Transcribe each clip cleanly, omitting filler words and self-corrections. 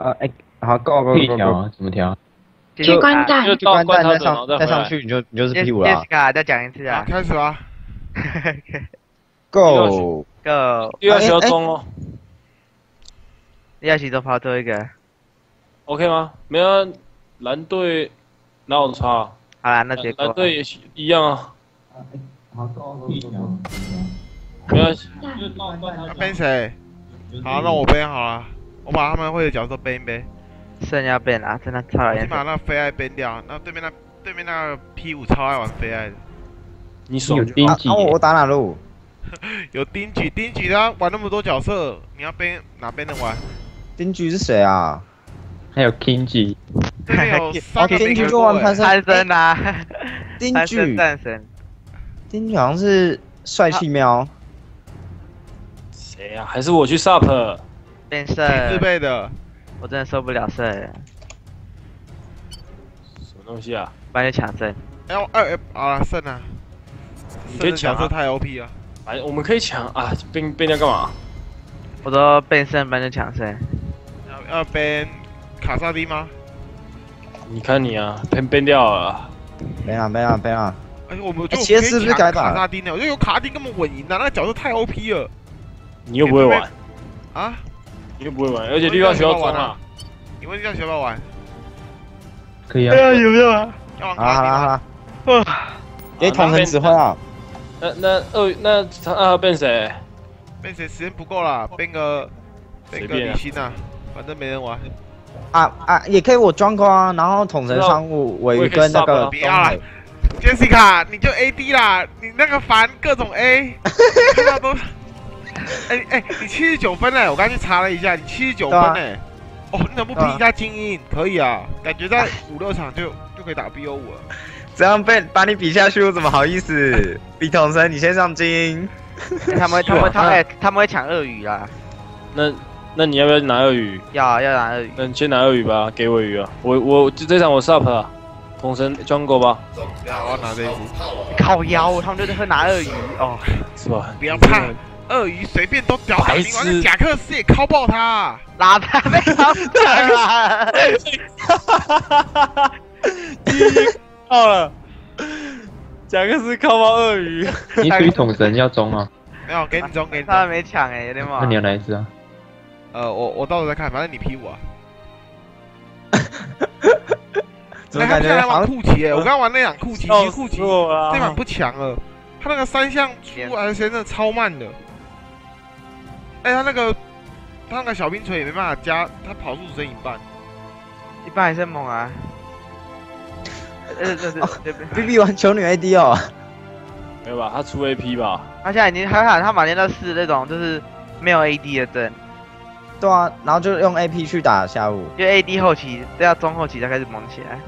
好，Go， 可以调啊？怎么调？ 去观战， 就去观战观再上去，你就是 P5 了。 Jessica 再讲一次好， 啊开始吧。 Go， ，Go， 又要学到中哦要起都跑最后一个。 ，OK 吗？没有啊，蓝队哪有差啊？ 好啦，那结果蓝队也是一样啊， 好，Go，可以调。 没关系。 要背谁？好，那我背好了。我把他们会的角色背一背。 剩要变啊，真的超讨厌。 我先把那个飞爱背掉。那对面那个 P5超爱玩飞爱的。 你爽有丁几？ 我打哪路？ 有丁举他玩那么多角色，你要背哪边能玩？ 丁举是谁啊？ 还有 Kingi， 对面有3个丁举没就玩潘潘森啊， 丁潘森举， 战神。 丁举好像是帅气喵。 谁呀？还是我去 SUP？ 变自色， 备的。 我真的受不了色了， 什么东西啊？ 不然就抢胜。 L2F 好了，胜了。 你可以抢啊！ 角色太 OP 了。 哎，我们可以抢啊！变掉干嘛？ 我说变胜，不然就抢胜。 要背卡萨丁吗？ 你看你啊，变掉了啊。 没了。 哎，我们就切丝不是改版卡萨丁的，我觉得有卡萨丁根本稳赢的，那个角色太 OP 了。 你又不会玩啊？ 你又不会玩，而且绿道学要装啊。 你问一下学要玩？ 可以啊。 有没有啊？ 要玩好了， 哇， 给统神指挥啊！ 那二号变谁？ 变谁时间不够了，变个李欣啊，反正没人玩。 也可以我装啊，然后统神商务尾鱼跟那个不要了 ，Jessica 你就 AD 啦，你那个烦各种 A， 看到都。哎，你79分嘞！我刚去查了一下，你79分嘞。哦，你怎么不拼一下精英？可以啊，感觉在5、6场就可以打 BO5了。 这样把你比下去，我怎么好意思？比统神，你先上精英。 他们会抢鳄鱼啦。 那你要不要拿鳄鱼？ 要拿鳄鱼。 那你先拿鳄鱼吧，给我鱼啊！我就这场我 SUP 啊，统神 jungle 吧。 不要，我要拿这一只。 靠腰，他们就是会拿鳄鱼哦。 是吧？ 不要怕。鳄鱼随便都屌打，你玩贾克斯也敲爆他， 拉他被敲爆了， 到了，贾克斯敲爆鳄鱼， 你属于统神要中啊？ 没有，给你中，给你中。 他没抢哎，有点猛。 那你要哪一只啊？ 我到时候再看，反正你 P5啊。 怎么感觉他玩酷奇？我刚玩那场酷奇，其实酷奇这把不强了，他那个3项出来真的超慢的。哎，他那个小冰锤也没办法加，他跑速只剩一半， 一半还是猛啊！对 ，BB 玩球女 AD 哦。 没有吧？他出 AP 吧？ 他现在已经他满天都是那种就是没有 AD 的阵。 对啊，然后就用 AP 去打下路， 因为 AD 后期都要中后期才开始猛起来。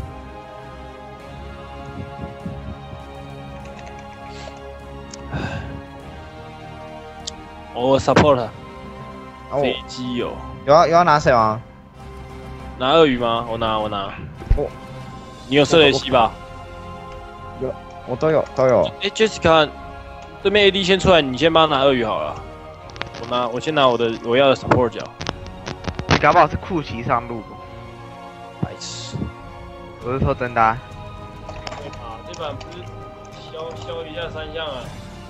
我 support。飞哦， 机有要拿谁吗？ 拿鳄鱼吗？我拿。你有射雷西吧？ 我都有。 哎，Jessica，对面 AD 先出来，你先帮他拿鳄鱼好了。我先拿我要的 support 角。 你搞不好是酷奇上路。 白痴。 我是说真的啊。 这版不是消一下3项啊？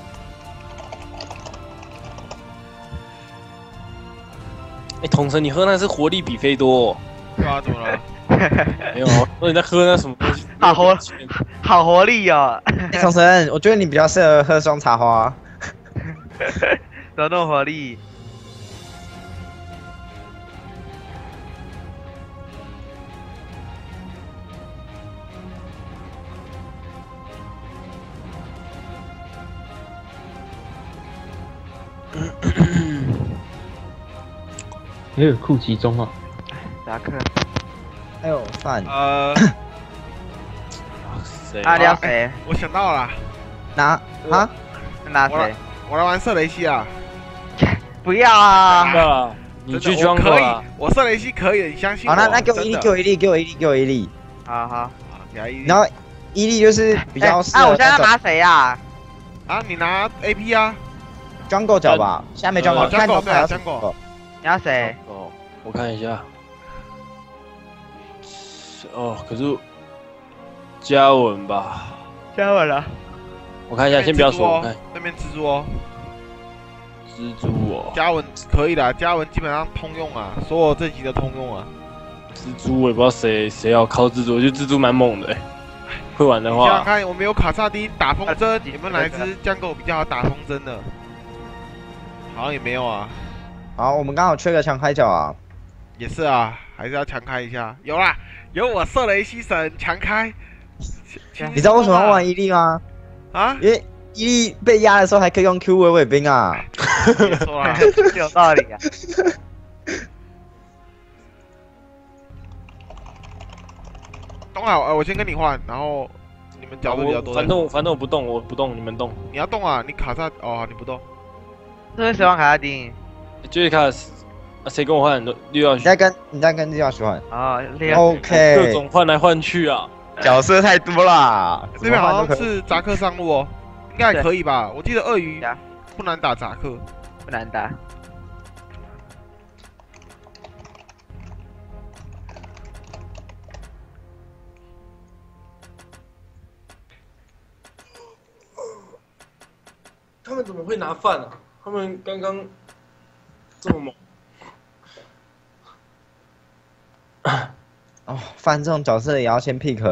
哎，统神，你喝那是活力比菲多、哦。 对啊，怎么了？ 没有，那你在喝那什么东西？ 好活力哦！ 统神，我觉得你比较适合喝双茶花。 怎么那么活力？ 也有酷奇中啊。 达克。 哎呦，饭。 谁？ 啊，你要谁？ 我想到了， 拿谁？ 我来玩瑟雷西啊！ 不要啊！ 你去装可以， 我瑟雷西可以，你相信我。 好，那给我一粒。 好， 给他一粒。 然后一粒就是比较适合。 我现在要拿谁呀？ 啊，你拿 AP 啊 ，Jungle 角吧，现在没 Jungle，看对啊 Jungle。 你要谁？ 哦，我看一下。 哦，可是嘉文吧， 加完了。 我看一下，先不要说，我看那边蜘蛛哦， 蜘蛛哦， 嘉文可以的，嘉文基本上通用啊，所有这集的通用啊。 蜘蛛我也不知道谁要靠蜘蛛，我觉得蜘蛛蛮猛的欸，会玩的你想想话， 看，我们有卡萨丁打风筝，有没有哪一只江狗比较好打风筝的？好像也没有啊。 好，我们刚好缺个强开角啊。 也是啊，还是要强开一下。有啦，有我射雷西神强开。 你知道为什么要玩伊利吗？ 啊？ 因为伊利被压的时候还可以用 Q 围尾兵啊。 别说啦， 有道理啊。 东好，我先跟你换，然后你们角度比较多。 反正我不动，你们动。 你要动啊，你卡萨哦，你不动。 这是谁玩卡萨丁？ 就是卡谁跟我换六要你在跟六要徐换。 哦 ，OK。 各种换来换去啊， 角色太多啦。 这边好像是扎克上路哦，应该还可以吧？我记得鳄鱼不难打扎克， 不难打。 他们怎么会拿饭啊？他们刚刚这么猛。 哦，犯这种角色也要先 pick。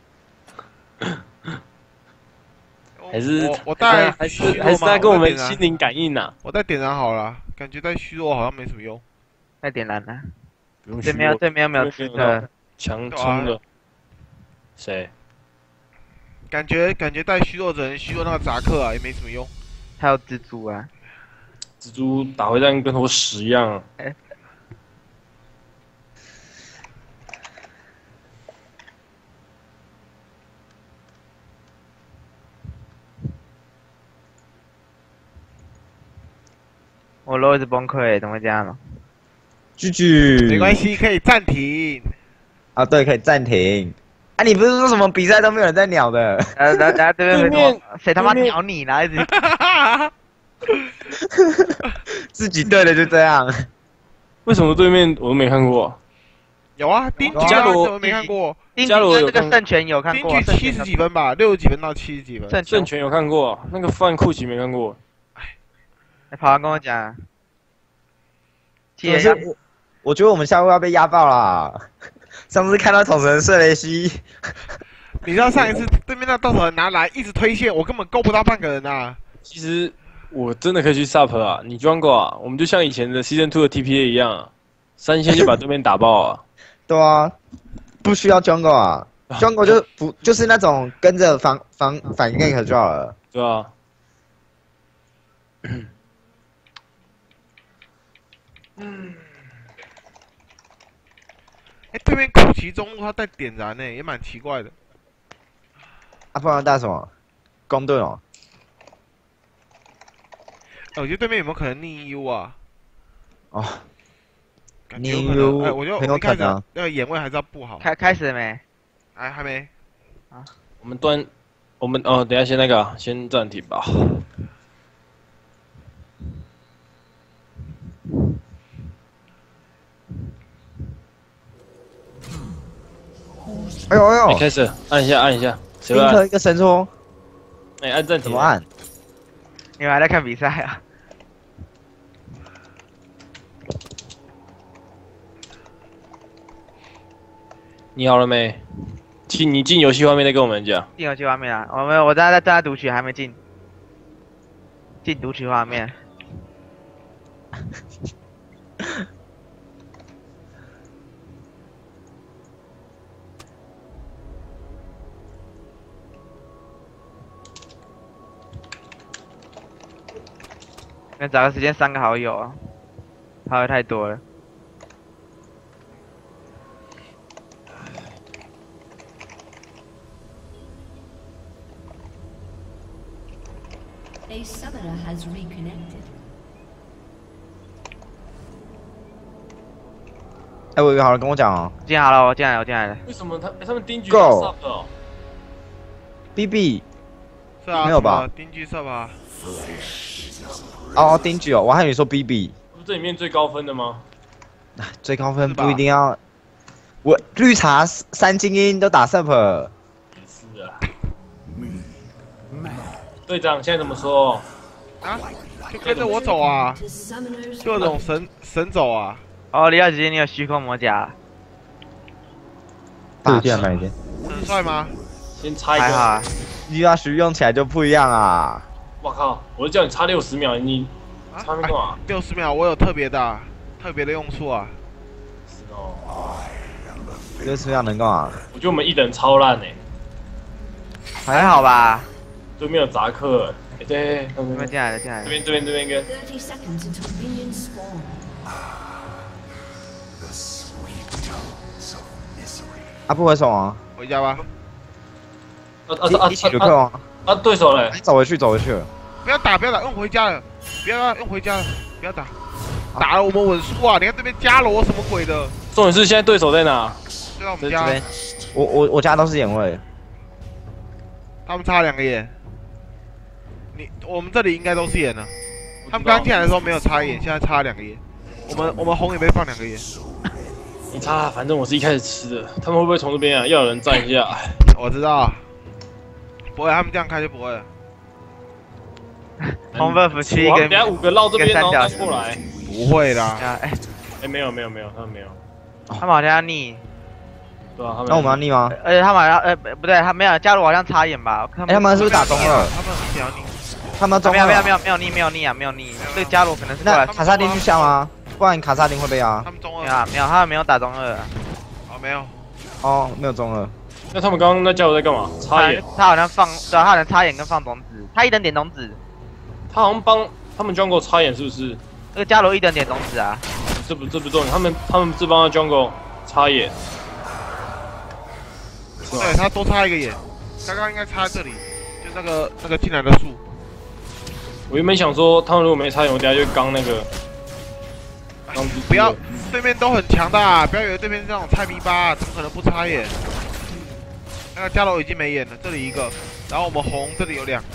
还是我带还是他跟我们心灵感应呐？ 我带点燃好了，感觉带虚弱好像没什么用。 带点燃了。 不用对面没有吃的。 强冲的。谁？ 感觉带虚弱只能虚弱那个扎克啊，也没什么用。 还有蜘蛛啊。 蜘蛛打回弹跟坨屎一样。 我肉一直崩溃，怎么会这样呢 ？GG。 没关系，可以暂停。 啊，对，可以暂停。啊，你不是说什么比赛都没有人在鸟的？ 大家对面谁他妈鸟你呢？一直。 自己对的就这样。 为什么对面我都没看过？ 有啊，丁局加罗怎么没看过？ 加罗有这个圣拳有看过。 丁局70几分吧，60几分到70几分。 圣拳有看过，那个范库奇没看过。 跑完跟我讲。 我觉得我们下路要被压爆啦。上次看到统神射雷西， 你知道上一次对面那稻草人拿来一直推线，我根本够不到半个人啊。 其实我真的可以去 SUP 啊，你 Jungle 啊，我们就像以前的 Season 2的 TPA 一样啊，3线就把对面打爆啊。 对啊，不需要 Jungle 啊，Jungle 就是那种跟着反 gank 就好了。 对啊。 对面苦奇中路他带点燃呢，也蛮奇怪的。 啊，不然带什么？公盾哦。 我觉得对面有没有可能逆 U 啊？ 哦， 逆 U， 我就很有可能。 那个眼位还是要布好。 开始了没？ 还没。 啊， 我们等一下先先暂停吧。 哎呦！ 开始，按一下。谁会按？一个神戳。 按暂停。 怎么按？ 你们还在看比赛啊？ 你好了没？你进游戏画面再跟我们讲。 进游戏画面啊！我在读取，还没进。进读取画面。找个时间3个好友啊，好友太多了。 A summoner has reconnected. 我有一个好人跟我讲哦。 进好了，我进来了。 为什么他们丁局 sub 哦 ？BB。 是啊。 没有吧？ 丁局 sub 啊。 哦，丁局哦，我还以为说 BB。 不是这里面最高分的吗？ 最高分不一定要， 我绿茶3精英都打 Sup， 是啊。队长现在怎么说？ 啊，就跟着我走啊， To summoners 各种神走啊。 哦，李小姐，你有虚空魔甲， 这个竟然买的， 很帅吗？ 先插一个。 还好啊。 绿大徐用起来就不一样啊。 我靠！我就叫你插60秒，你插没干嘛？ 60秒，我有特别的用处啊。 是哦。 60秒能干嘛？ 我觉得我们一人超烂哎， 还好吧？ 对面有杂克，对， 你们进来了，进来了。 这边一个， 30 seconds until minions spawn. 啊，不回手啊？ 回家吧， 一起留克啊？ 对手嘞， 走回去，走回去。 不要打，用回家了，不要用回家了，不要打，打了我们稳输啊！你看这边加罗什么鬼的？ 重点是现在对手在哪？ 就在我们家， 这边，我家都是眼位。 他们插2个眼，我们这里应该都是眼了。他们刚进来的时候没有插眼，现在插2个眼。我们红也被放2个眼。 你插，反正我是一开始吃的，他们会不会从这边啊？要有人站一下。 我知道，不会，他们这样开就不会了。 红 buff 区一我个， 等下5个绕这边，然后一个三角再过来。 不会啦， 啊，哎， 没有，他们没有。 他们好像要逆， 对啊，他们。 那我们要逆吗？ 而且他们好像不对，他没有，加入好像插眼吧？ 哎，他们是不是打中二？ 他们很想你。 他们中二？ 没有逆，这个加入可能是过来。 那卡萨丁去下吗？不然卡萨丁会被压。 他们中没二有，他们没有打中二。 哦，没有。 哦，没有中二。 那他们刚刚那叫我在干嘛？插眼。 他好像放，对啊，他好像插眼跟放种子，他一等点种子。 他好像帮他们 jungle 插眼，是不是？ 这个加罗一等点种子啊。 这不重点，他们这帮 jungle 插眼。 对他多插1个眼，刚刚应该插在这里，就那个进来的树。 我原本想说，他们如果没插眼，我等下就刚那个。 不要，对面都很强的、啊，不要以为对面是那种菜逼吧，怎么可能不插眼？那个加罗已经没眼了，这里1个，然后我们红这里有2个，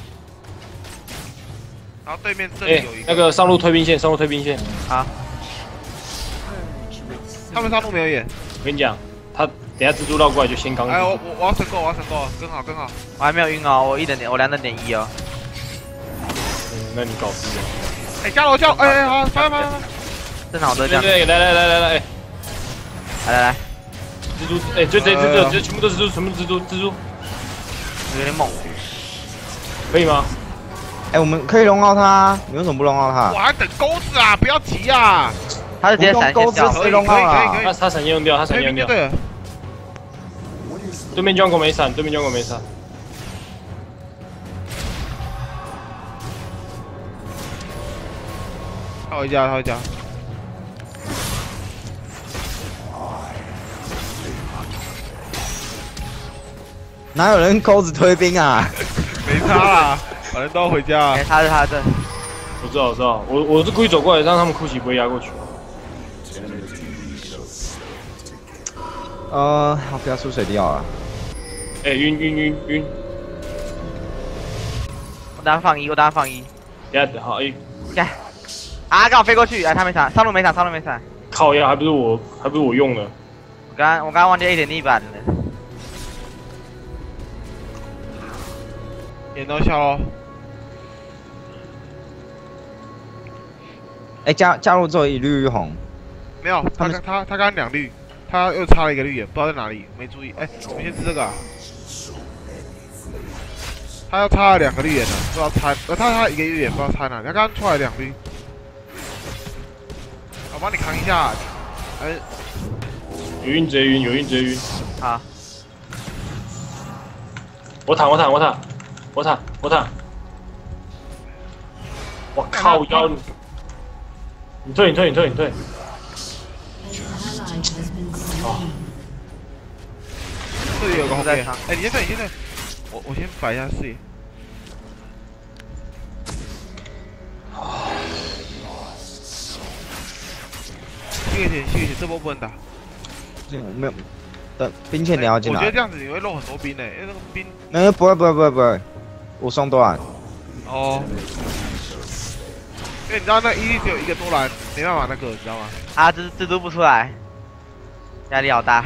然后对面这里有1个。 那个上路推兵线， 好， 他们上路没有眼。 我跟你讲，他等下蜘蛛绕过来就先刚。 哎，我要神购，更好。 我还没有晕哦，我2等点1哦。 那你搞事了。 哎，加罗，哎，好，翻。 正常我都这样。 对，来， 来， 蜘蛛，哎，就这全部都蜘蛛， 有点猛。 可以吗？ 哎，我们可以龙傲他，你为什么不龙傲他我？还等钩子啊，不要急啊。 他是直接闪现掉。 可以。 他闪现用掉， 对。 对面 jungle 没闪， 他回家。 哪有人钩子推兵啊？ 没差啦，反正都要回家。 哎，他是。 我知道，我是故意走过来，让他们库奇不会压过去。 好，不要出水掉了。 哎，晕。 我等下放一。 等下好， 啊，刚好飞过去，哎，他没闪，上路没闪。 靠呀，还不是我用的。 我刚刚忘记 A.1 版了。 眼都笑喽。 哎，加入做一绿一红。 没有，他刚刚2绿，他又插了1个绿眼，不知道在哪里，没注意。哎，我们先吃这个啊。他要插了2个绿眼了，不知道插，他插1个绿眼，不知道插哪里。他刚刚出来2绿。我帮你扛一下。哎， 有晕直接晕。 好。 我坦。我靠腰！你退。 An ally has been slain. 这里有个红点。 在场哎，你先退。我先摆一下视野。吸个血，这波不能打。 没有，等兵线你要进来。 我觉得这样子你会漏很多兵因为那个兵。 不会，我送断。 哦。因为你知道那伊利只有1个多兰，没办法那个，你知道吗？ 啊，蜘蛛不出来。 压力好大。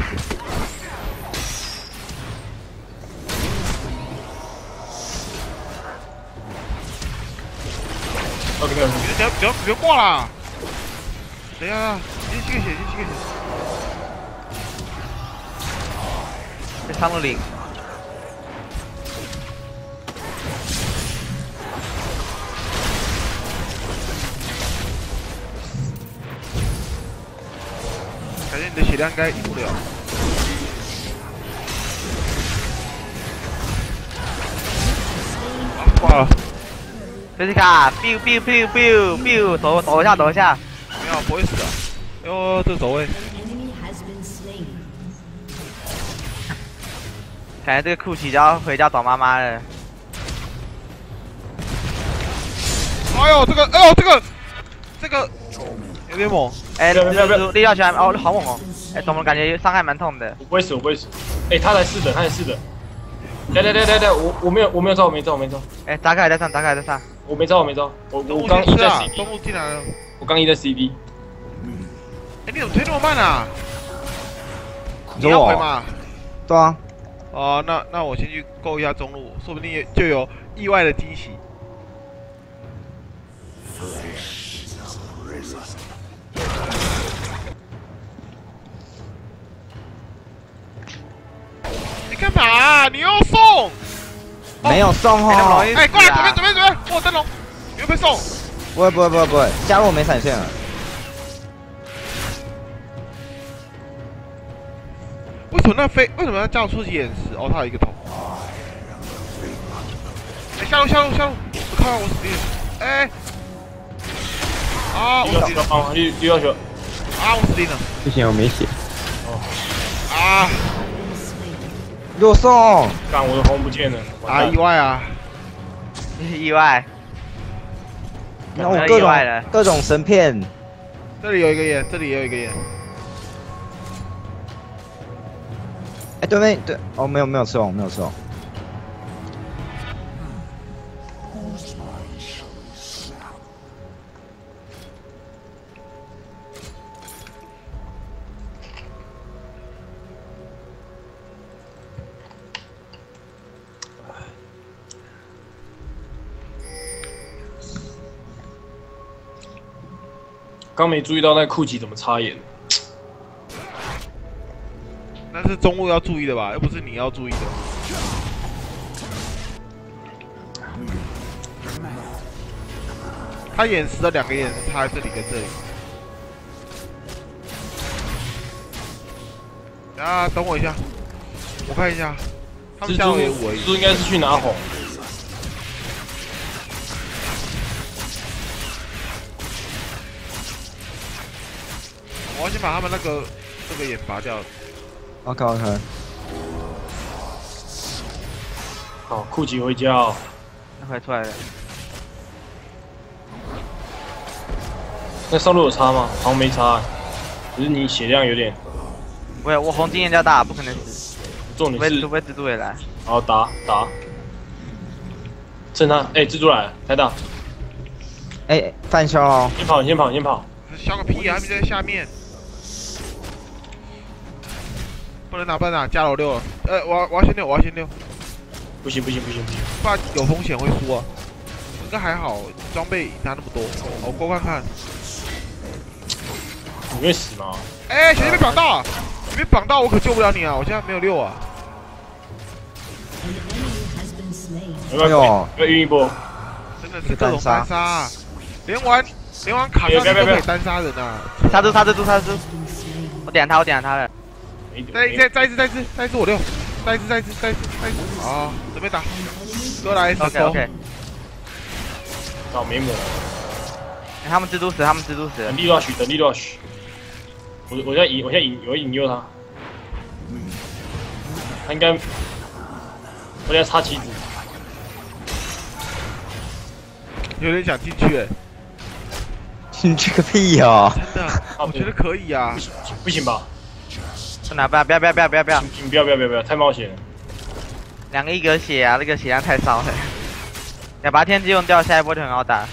OK， 别挂啦！等一下，先吸个血，先吸个血。 这上路领， 感觉你的血量应该赢不了。啊，挂了。 这是卡 ，biu biu biu biu biu，抖一下，抖一下。 没有，不会死的。哟，这走位。 Enemy has been slain. 感觉这个酷奇就要回家找妈妈了。 哎呦，这个有点猛。 哎， 不要力道起来，哦，好猛哦！哎，怎么感觉伤害蛮痛的？ 我不会死，我不会死。哎，他才是的，他才是的。对，我没有招，我没招。 哎，扎克还在上，扎克还在上。 我没招。我中路刚一在先吃啊， CD， 中路进来了。 我刚一在 CD。 哎，你怎么推那么慢啊？你你说我要回吗？ 对啊， 哦，那我先去勾一下中路，说不定就有意外的惊喜。你干嘛啊？你又送？ 没有送哦。 哎那么容易哎，过来，准备，我灯笼，你会被送。 不会，加入我没闪现了。 为什么要叫初级眼石？哦，他有一个头。哎，下路，我靠，我死定了。哎，啊，我死定了。 绿要球。 啊，我死定了。 不行，我没血。 啊 Slain. 给我送。 干，我的红不见了。 啊，意外啊！ 意外。 那我有没有意外了各种神片。 这里有一个眼，这里也有一个眼。 哎，对面对，哦，没有吃红。 刚没注意到那酷奇怎么插眼。 那是中路要注意的吧，又不是你要注意的。他眼石的两个眼是插在这里跟这里。啊，等我一下，我看一下，他们蜘下路也五而已。 蛛应该是去拿红。 我要先把他们那个眼拔掉。 OK， 好，酷奇回家哦。 快出来了。 那上路有差吗？好像没差，只是你血量有点。 我红经验较大，不可能死。 重点是除非蜘蛛也来。 好打，趁他，哎，蜘蛛来了，太大， 哎，范兄哦， 先跑， 消个屁啊！他们在下面，不能打，加楼6了。我要先溜， 不行， 不然有风险会输啊。应该还好，装备拿那么多，我过看看。 你会死吗？ 哎，小心被绑到，你被绑到我可救不了你啊！我现在没有6啊。 An enemy has been slain. 要不要晕一波？ 真的是各种单杀啊，连玩卡上去都可以单杀人啊！ 杀猪， Has been slain. 我点他了。 再一只我6，再一只，啊，准备打，哥来神手， OK， 倒霉魔， 他们蜘蛛死， 等力 rush，我现在引诱他，他应该，我在插旗子， 有点想进去哎， 进去个屁哦！ 真的，我觉得可以啊。 不行吧？ 不要， 请不要，太冒险了。 2个1格血啊，那个血量太少了。要把天之用掉，下一波就很好打。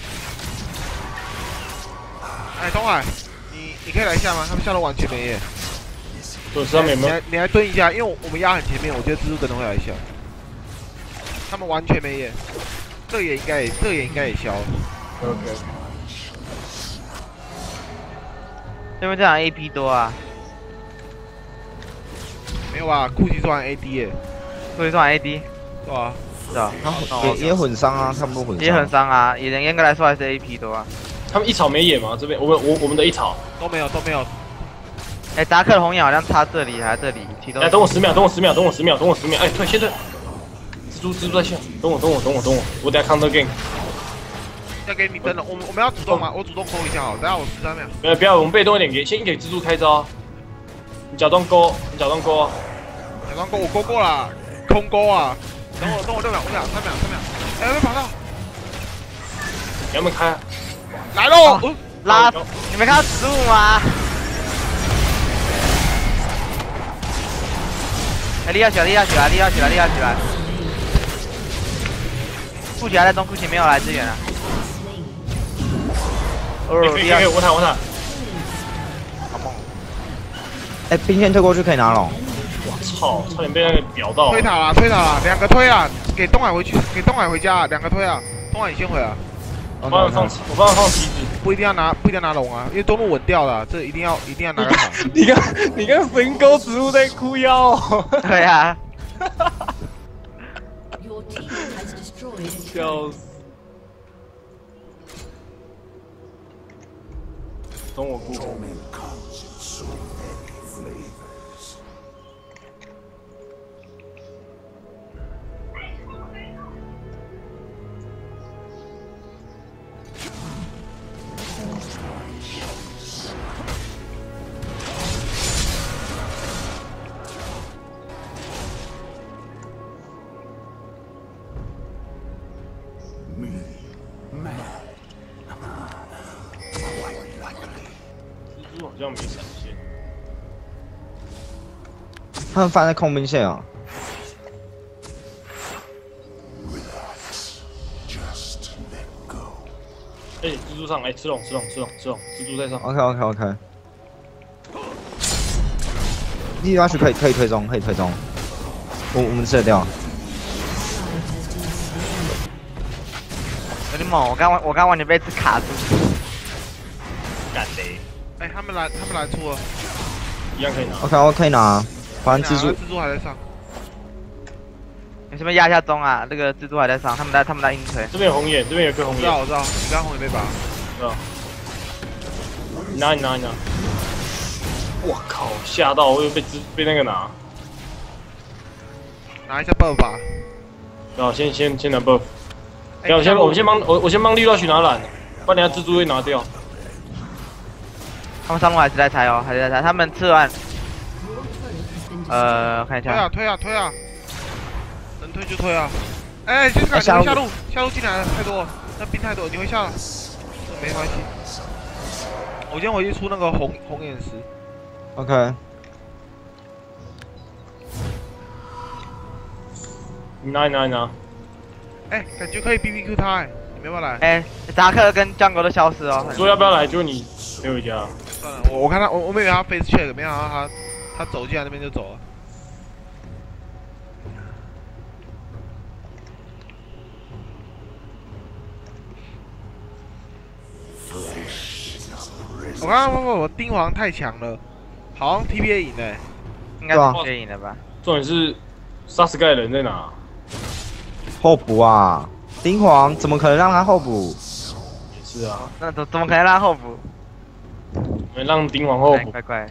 哎，东海，你可以来一下吗？他们下楼玩前面耶。 对，上面有没有？ 你来蹲一下，因为我们压很前面，我觉得蜘蛛可能会来消。他们完全没眼，这也应该也消了。 OK。 对面这场 AP 多啊， 没有吧？库奇做完 AD 耶， 所以说 AD 对吧？ 是吧？ 也混伤啊，差不多混伤。 也很伤啊，也严格来说还是 AP 多啊。 他们一草没野吗？这边我们的一草。 都没有。 哎，达克的红眼好像插这里还是这里？启动。 哎，等我10秒。哎，先退。蜘蛛在线，等我，我等下 counter game。 要给你灯了，我们要主动吗？我主动勾一下好，等下我13秒。 不要，我们被动一点，先给蜘蛛开招。你假装勾。 假装勾，我勾过了，空勾啊！等我6秒、5秒、3秒。哎，没跑到。 你要不要开？ 来喽！ 拉，你没看到植物吗？哎，力要起来！库奇还在中，库奇没有来支援啊。 可以，我塔。 好猛！ 哎，冰线推过去可以拿龙。 我操，差点被那个表到。 推塔了，2个推啊！给东海回家，2个推啊！东海你先回啊！ 我帮他放旗子。 不一定要拿龙啊，因为中路稳掉了，这一定要拿个塔。 你看神沟植物在哭腰。 对啊。 Your team has destroyed a 笑死！等我顾。蜘蛛好像没闪现。 他们放在空兵线啊。 哎，蜘蛛上，哎，吃龙，蜘蛛在上。 OK。地拉去可以推中，我们吃得掉。 有点猛，我刚完全被卡住。 干嘞！ 哎，他们来出了， 一样可以拿。 OK， 我可以拿。反正蜘蛛还在上。 你是不是压一下中啊？那个蜘蛛还在上，他们在硬推。 这边有红眼，这边有个红眼。 我知道，你刚红眼被拔。 知道。你拿。我靠！吓到我又被那个拿。 拿一下 buff 吧。 好，先拿 buff。我先帮绿道去拿蓝，不然等下蜘蛛会拿掉。 他们上路还是在拆哦，他们吃完。看一下。 推啊！能推就推啊！哎，先看你会下路进来了，太多了，那兵太多，你会下了，没关系。我先回去出那个红眼石。 OK。 你拿。 哎，感觉可以 BBQ 他哎，你要不要来？ 哎，扎克跟江狗都消失哦。 说要不要来就你陪回家。 算了，我看他，我没以为他 face check， 没想到他走进来那边就走了。我刚刚我丁皇太强了，好像 TPA 赢了， 应该是 TPA 赢了吧？ 重点是杀死盖人在哪？ 候补啊！丁皇怎么可能让他候补？ 也是啊， 那怎么可能让他候补？ 没让丁皇候补。 乖。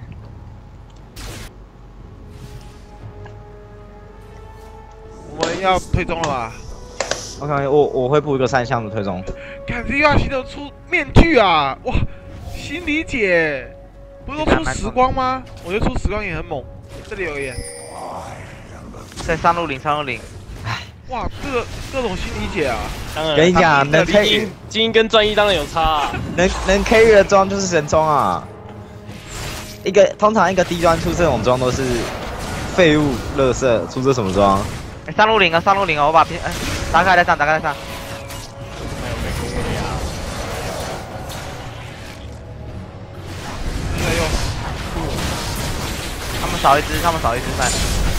我们要推中了吧 ？OK， 我会补一个3项的推中。 看这亚西都出面具啊！哇，新理解，不是都出时光吗？我觉得出时光也很猛。这里有眼。 在上路领。 哇，这个各种新理解啊！ 当然， 跟你讲，能 carry 精英跟专一当然有差啊。 能 carry 的装就是神装啊！通常一个低端出这种装都是废物、垃圾，出这什么装？ 上路领哦，我把打开来上。他们少一只饭。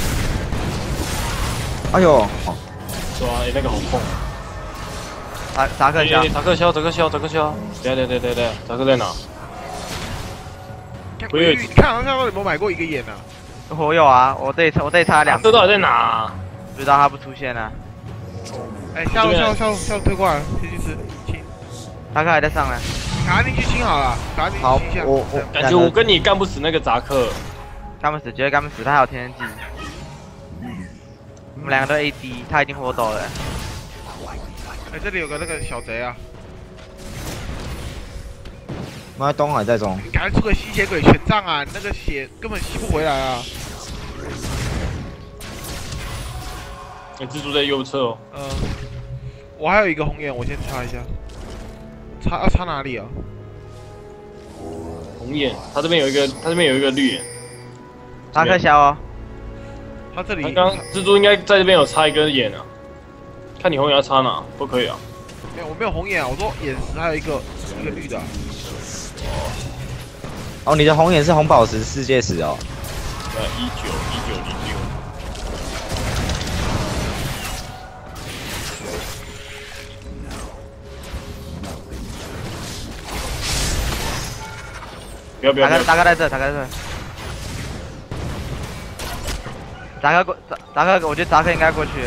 哎呦， 是吧？那个好痛。 达克消， 达克消。等，达克在哪？ 你看好像有没有买过一个眼啊？ 我有啊，我这里差2。 这到底在哪？ 不知道他不出现啊。 哎，下路推过来，先去吃清。 达克还在上呢。 赶紧去清好了，赶紧好去清一下。 我感觉我跟你干不死那个扎克。 干不死，绝对干不死，他还有天然技。我们2个都 AD， 他已经活抖了。 哎，这里有个那个小贼啊！ 妈东还在中， 你赶快出个吸血鬼权杖啊！那个血根本吸不回来啊！ 蜘蛛在右侧哦。 我还有一个红眼，我先擦一下。要擦哪里啊？ 红眼，他这边有一个绿眼。 达克消哦。 他这里。 刚刚蜘蛛应该在这边有插一根眼啊。看你红眼要插哪都可以啊。 没有，我没有红眼啊，我说眼石还有一个绿的。 哦，你的红眼是红宝石世界石哦。 1909。不要！ 达克在这。达克，我觉得达克应该过去。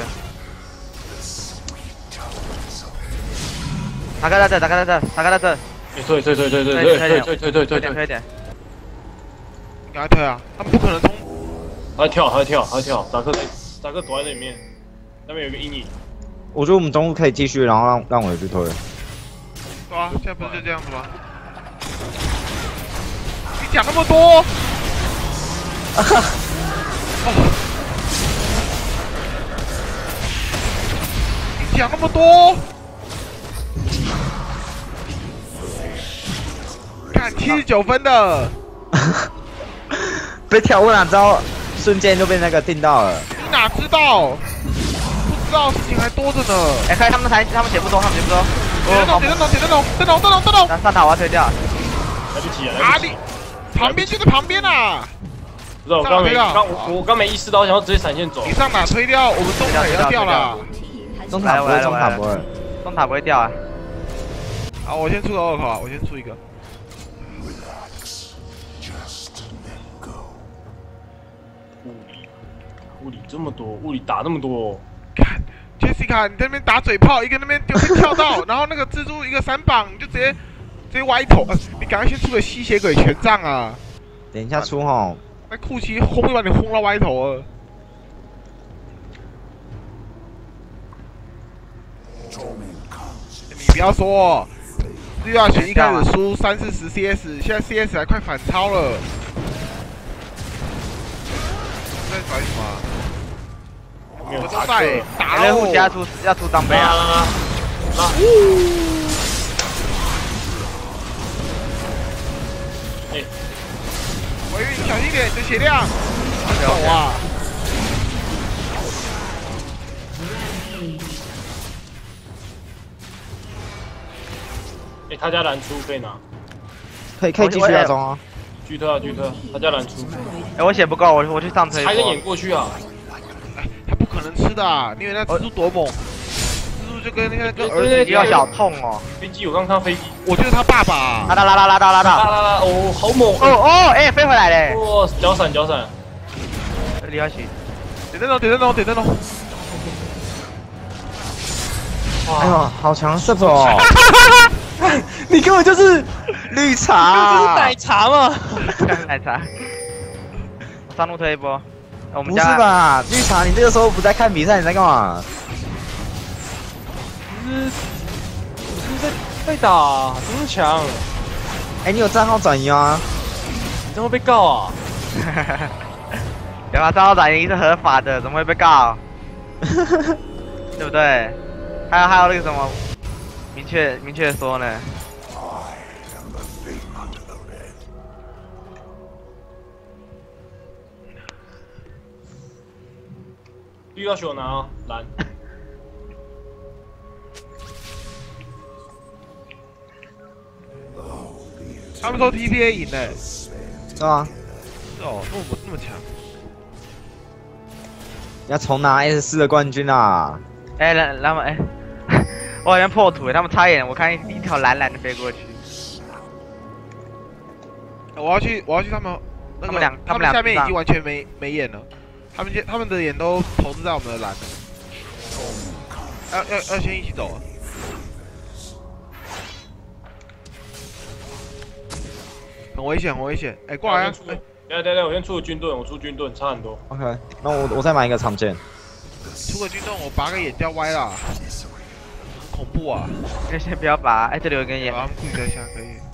达克在这。 退！ 推点。 赶快推啊！他们不可能冲。 他跳！达克躲在那里面，那边有一个阴影。 我觉得我们中路可以继续，然后让我去推。 对啊，现在不是就这样子吗？你讲那么多。你讲那么多。看79分的。 被跳问了之后，瞬间就被那个定到了。 你哪知道？不知道事情还多着呢。 哎，看他们血不多。 点灯笼。 上塔我要推掉。 来不及了。 哪里？旁边就在旁边啊。 不知道，我刚没意识到，我想要直接闪现走。 你上哪推掉？我们中塔也要掉了。 中塔不会， 中塔不会掉啊。 好，我先出个2口啊，我先出一个。 物理这么多，物理打那么多。 看 ，Jessica， 你在那边打嘴炮，一个那边就会跳到，然后那个蜘蛛一个3绑，你就直接歪头。你赶快先出个吸血鬼权杖啊！ 等一下出吼。 那库奇轰就把你轰到歪头了。你不要说，绿亚群一开始输30-40 CS， 现在 CS 还快反超了。在拽什么？我们都在打了。互加要出装备啊！ 维运小心点，你的血量。走啊！ 他家蓝出可以拿。 可以继续啊，中啊。 巨特，他家蓝出。 哎，我血不够，我去上推。 开个眼过去啊！ 哎，他不可能吃的啊！你以为那蜘蛛多猛？蜘蛛就跟那个儿子一样小痛哦。 飞机，我刚看到飞机。 我就是他爸爸。 拉到！ 哦，好猛！ 哎，飞回来嘞！ 哇，脚闪！ 李耀奇， 点灯笼！ 哎呦，好强射手哦！你根本就是绿茶， 这是奶茶吗？ 奶茶。我上路推一波。我们不是吧？绿茶，你这个时候不在看比赛，你在干嘛？ 你是在打，这么强？ 哎，你有账号转移吗？ 你这会被告啊？ 对吧？账号转移是合法的，怎么会被告？对不对？还有那个什么，明确说呢？ 绿要选我拿哦，蓝。 他们说 TPA 赢嘞， 是吗？ 哦，那么强。 你要重拿 S4的冠军啊！ 哎，他们哎，我好像破土，他们差一点，我看一条蓝蓝的飞过去。 我要去他们那个，他们下面已经完全没眼了，他们的眼都投资在我们的蓝了。要先一起走啊！很危险，很危险！哎，过来啊！哎， 对，我先出个军盾，我出军盾差很多。 OK， 那我再买一个长剑。 出个军盾，我拔个眼就要歪了，很恐怖啊！ 你先不要拔，哎，这里有一根眼。 把他们顾一下可以。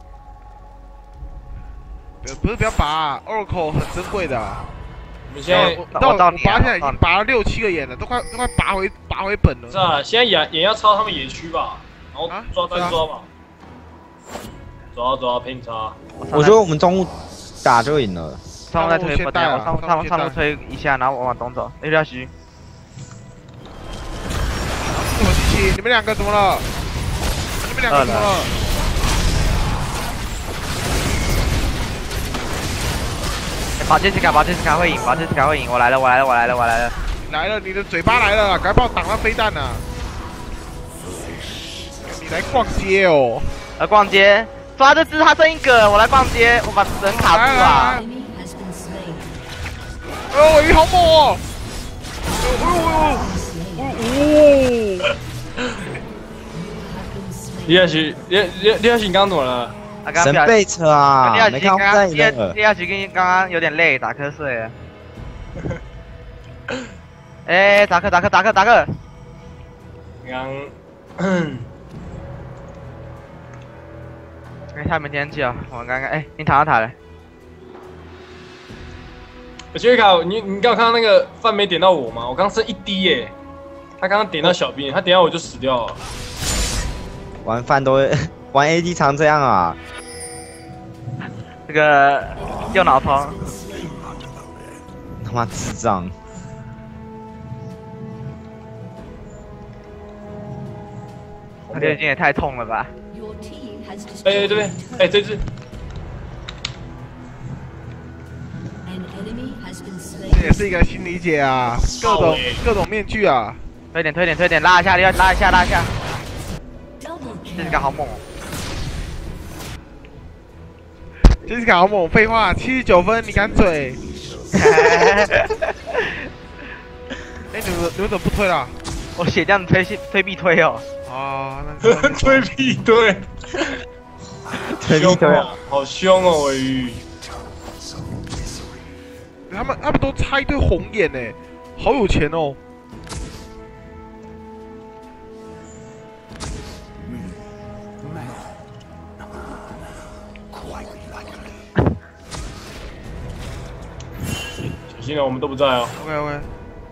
不是不要拔 ，Oracle 很珍贵的。 我们现在我拔现在已经拔了6、7个眼了，都快拔回本了。 是啊，现在眼要抄他们野区吧，然后抓单抓吧。抓拼插。 我觉得我们中路打就赢了。 上路再推不掉，上路推一下，然后我往东走。A 要虚。 什么机器？你们两个怎么了？ 把这次卡会赢，我来了。 来了，你的嘴巴来了，赶快帮我挡那飞弹啊！你来逛街哦？ 逛街，抓这只，他剩一个，我来逛街，我把人卡住啊！ Enemy has been slain. 哦，鱼好猛哦！ 李亚许你刚刚怎么了？ 神背车啊！没看在你的。 李亚许跟刚刚有点累，打瞌睡。哎，达克！哎，下面天气哦，我刚刚哎，你躺到塔了。 杰卡，你刚看到那个饭没点到我吗？我刚剩1滴耶，他刚刚点到小兵，他点到我就死掉了。 玩饭都会玩 AD 常这样啊！ 这个右脑通， 他妈智障！ 他这已经也太痛了吧！ Your team has 哎，这 destroyed 边，哎，这只。 an enemy has been 这也 slain. 是一个新理解啊，各种面具啊。 推点，拉一下，拉一下。 Double 这 kill. 个好猛哦！ 杰西卡好猛，废话，79分，你敢嘴？哎，你们怎么不推了？ 我血这样推必推哦。 啊，那推屁对， 推推啊！ 好凶哦，尾鱼。 他们都插一堆红眼呢，好有钱哦。 小心了，我们都不在哦。 OK。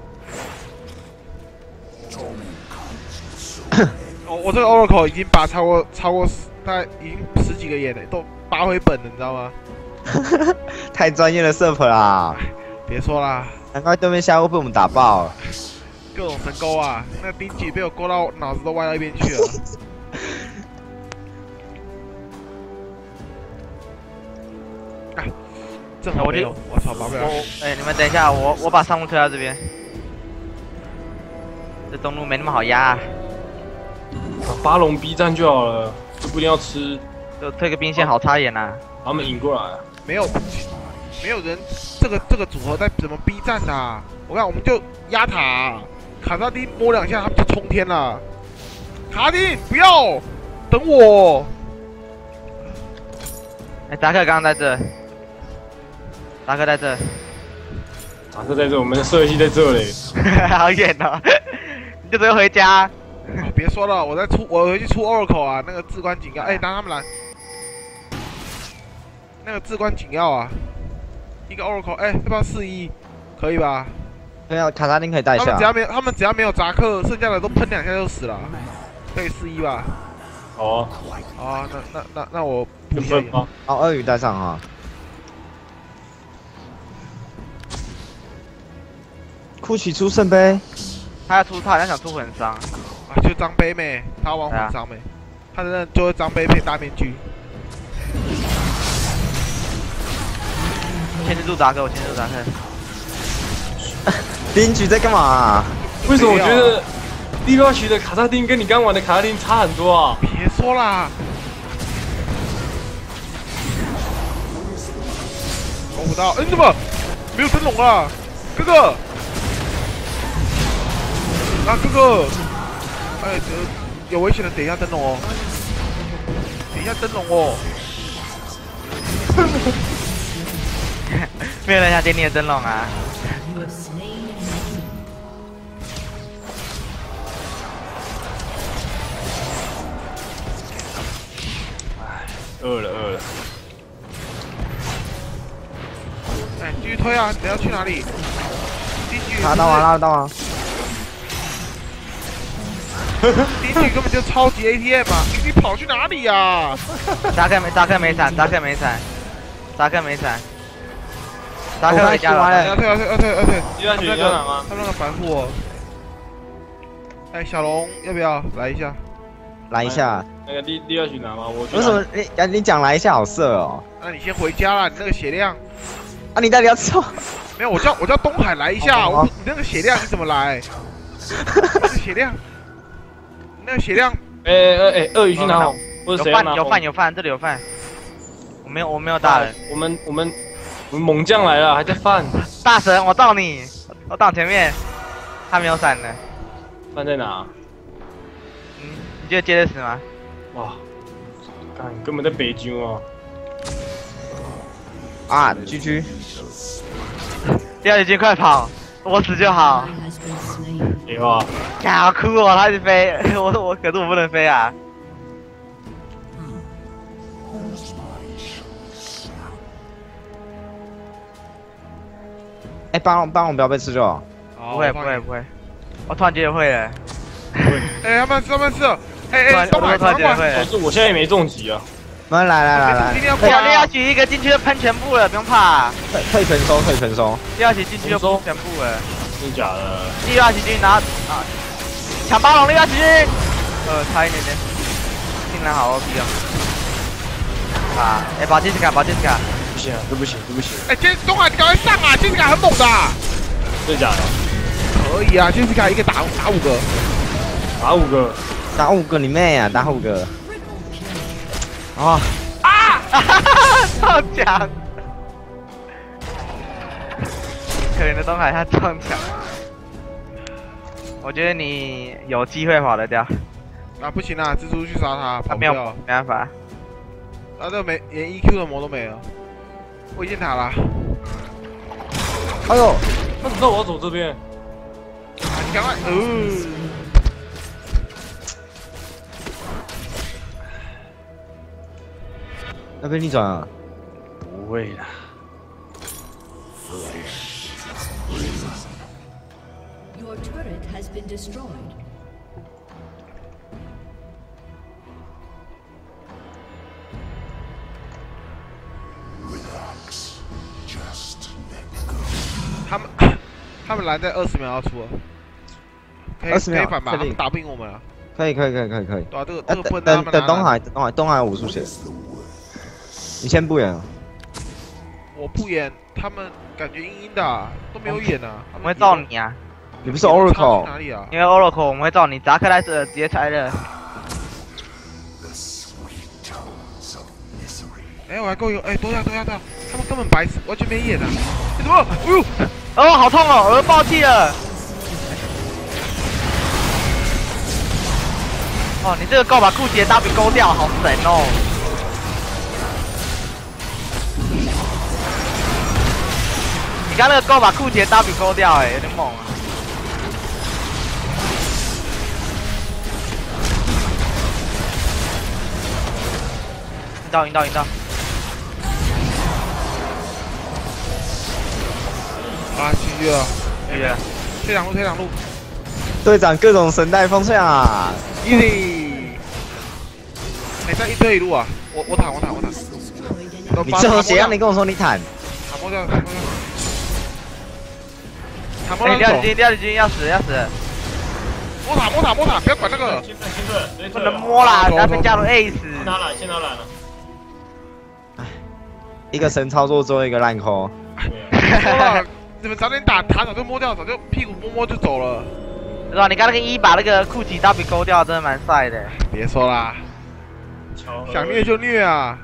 哦，我这个 Oracle 已经拔超过大概已经10几个眼了，都拔回本了，你知道吗？ 太专业的 server 啦！ 别说啦， 难怪对面下路被我们打爆。 各种神勾啊，那丁举被我勾到脑子都歪到一边去了。啊，正好没有，我操，拔不了。 哎，你们等一下，我把上路推到这边。这中路没那么好压、啊， 巴龙 B 站就好了，就不一定要吃。 就推个兵线好插眼呐、啊。 他们引过来， 没有人这个组合在怎么 B 站的、啊？我看我们就压塔、啊，卡萨丁摸2下他们就冲天了。卡萨丁不要，等我。 哎，达克刚刚在这，达克在这， 达克在这，我们的射系在这里。 好远哦，你就直接回家。 别说了，我回去出 Oracle 啊，那个至关紧要。哎，当他们来，那个至关紧要啊，一个 Oracle， 哎，要不要4-1？可以吧？ 对啊，卡萨丁可以带下。 他们只要没有扎克，剩下的都喷2下就死了。可以4-1吧？ 好啊。 啊，那我不分吧。 哦，鳄鱼带上啊。库奇出圣杯。 他好像想出魂伤。 啊，就张杯妹，他玩魂伤妹，他的就会张杯配大面具。 牵制住达克，我牵制住达克。 林局在干嘛啊？ 为什么我觉得地标区的卡萨丁跟你刚玩的卡萨丁差很多啊？ 别说啦，抓不到，你怎么没有灯笼啊，哥哥？啊，哥哥，哎，有危险的，等一下灯笼哦，等一下灯笼哦。 没有人想点你的灯笼啊！ You have slain an enemy. 饿了。 哎，继续推啊！你要去哪里？第一局拉到啊！ 第一局根本就超级 ATM 啊！你跑去哪里呀？ 扎克没闪，扎克回家了。 要退！ 地标区要拿吗？ 他们那个反复哦。哎，小龙要不要来一下？ 来一下。 那个地标区拿吗？我为什么你讲来一下好色哦？ 那你先回家啦，你那个血量。 啊，你到底要做？ 没有，我叫东海来一下。 好你那个血量你怎么来？那个血量，你那个血量。 鳄鱼去拿红，或者谁要拿红？ 有饭，这里有饭。我没有大人。 我们猛将来了，还在饭。 大神，我罩你，我挡前面，他没有闪的。 饭在哪？ 你觉得接得死吗？ 哇，干根本在北京哦。 啊，GG。 第二局快跑，我死就好。 Has been slain. 废话， 好哭哦，他一直飞，可是我不能飞啊。 哎，帮我不要被吃就好。 不会，我突然觉得会了。 哎，他们吃了。哎，东海传过来。 我现在也没中击啊。 来， 今天要第二局一个进去就喷全部了，不用怕。 退全收。 第二局进去就喷全部了。 真的假的？ 第二局进去拿抢巴龙，第二局差一点点。竟然好 OP 哦！啊，哎，把杰西卡。 不行啊，对不起。 哎，东海，你赶快上啊！杰西卡很猛的。 真的假的？ 可以啊，杰西卡一个打5个。 打5个你妹啊！打5个。啊！ 撞墙！可怜的东海，他撞墙。我觉得你有机会跑得掉。 啊，不行啊，蜘蛛去杀他，跑不没有， 掉。 没办法。 啊，这连 EQ 的魔都没了。我已经塔了。 哎呦！ 他怎么知道我要走这边？ 啊，你赶快， 要被逆转啊！ 不会啦。 Your turret has been destroyed. Relax, 他们蓝在20秒要出了，可以反吧？他们打不赢我们了。 可以。 对啊，这个不能等东海有武术血，你先不演啊。 我不演，他们感觉阴阴的，都没有演啊。 我们会罩你啊！ 你不是 Oracle 哪里啊？ 因为 Oracle 我们会罩你，扎克莱斯直接拆了。 哎，我还够有，哎，多下，他们根本白痴，完全没演啊！你怎么？哎呦！ 哦，好痛哦，我又爆气了。哦，你这个够把库奇的 W 勾掉，好神哦！你刚那个够把库奇的 W 勾掉，哎，有点猛啊！赢到！ 啊，继续了，退两路。 队长各种神带风向啊 ，easy。你在一推一路啊？我坦。 你这种血让你跟我说你坦。 坦莫掉。 第二局要死！ 摸塔，不要管那个。 不能摸啦，然后被加入 A 死。 先拿来了。 一个神操作之后一个烂抠。 你们早点打，塔早就摸掉，早就屁股摸摸就走了。 是吧？你刚那个一把那个酷奇刀比勾掉，真的蛮帅的。 别说啦，想虐就虐啊！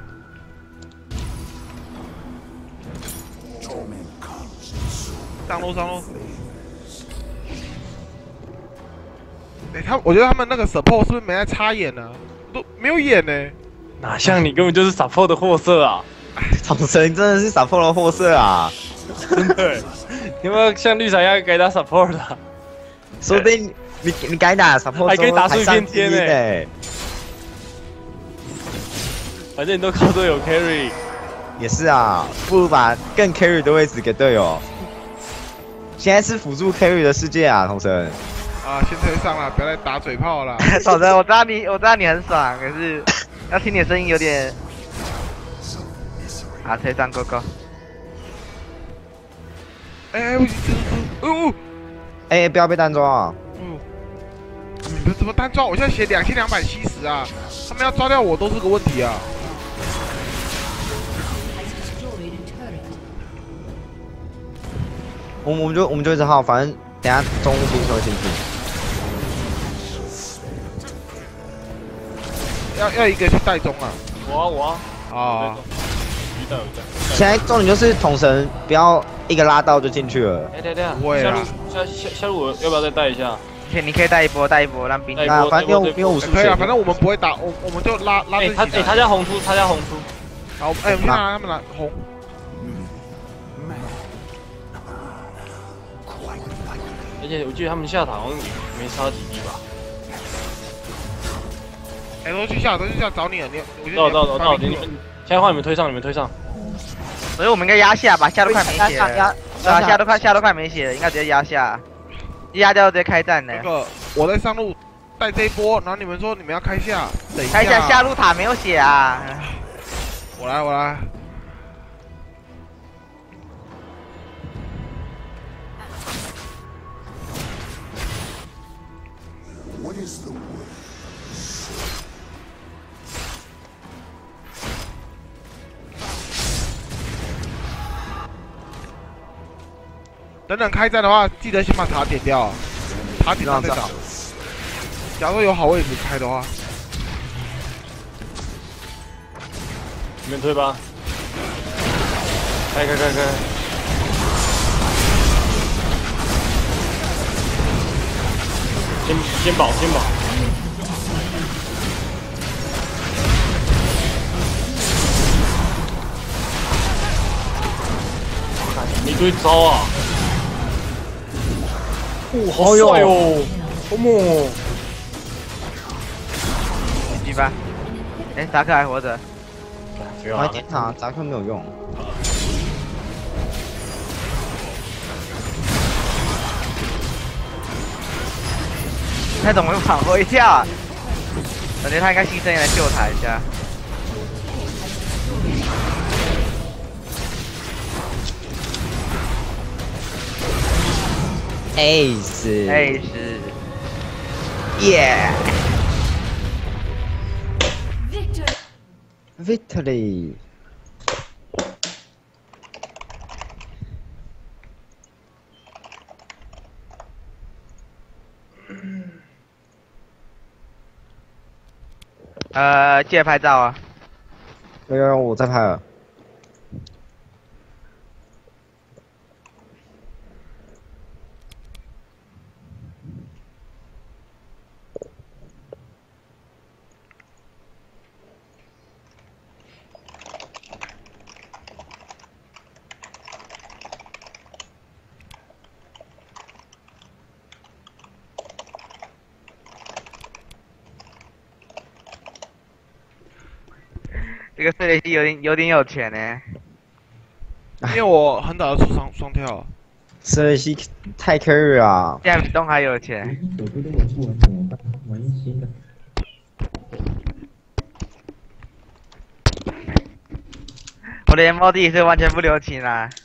上路上路。我觉得他们那个 support 是不是没在插眼呢？都没有眼呢。 哪像你根本就是 support 的货色啊！ 统神真的是撒破了货色啊！ 真的，你有没有像绿茶一样该打 support 的、啊？ 说不定你该打 support 还可以打出一片天呢、 欸。 反正你都靠队友 carry。 也是啊，不如把更 carry 的位置给队友。现在是辅助 carry 的世界啊，统神。 啊，先推上了，不要再打嘴炮了。 统神，我知道你很爽，可是要听你的声音有点。啊，推上 go go。 哎，不要被单抓啊！ 你们怎么单抓？我现在写2270啊，他们要抓掉我都是个问题啊。 我们就一直耗，反正等下中路兵就会进去。 要一个去带中啊！ 我啊！ 现在重点就是统神不要一个拉到就进去了。 等下， 不会啊！ 下路我要不要再带一下？ 你可以带一波让兵。 啊，反正用武术。 可以啊，反正我们不会打，我们就拉自己。 他家红出。 好，我们先拿他们来红。 而且我记得他们下塔好像没差几滴吧。 都去下找你了， 到，你们现在换你们推上， 所以我们应该压下吧，下都快没血了。下都快没血了，应该直接压下，压掉直接开战了。 那个我在上路带这一波，然后你们说你们要开下，等一下。 开下下路塔没有血啊。 我来。等等开战的话，记得先把塔点掉，塔点上再打。假如有好位置开的话， 你们推吧。开。先保。一堆招啊！好帅哦！好猛哦！ 击吧。扎克还活着。 我还点塔，扎克没有用。 他怎么会跑我一跳啊？感觉他应该牺牲来救他一下。Ace， 耶 ！Victory！ 记得拍照啊！ 有，我在拍了。 这个碎雷机有点有钱呢， 因为我很早就出双跳。 碎雷机太 carry 啊！ 现在比东还有钱。 玩一新的。 我的 MOD 是完全不留情啦。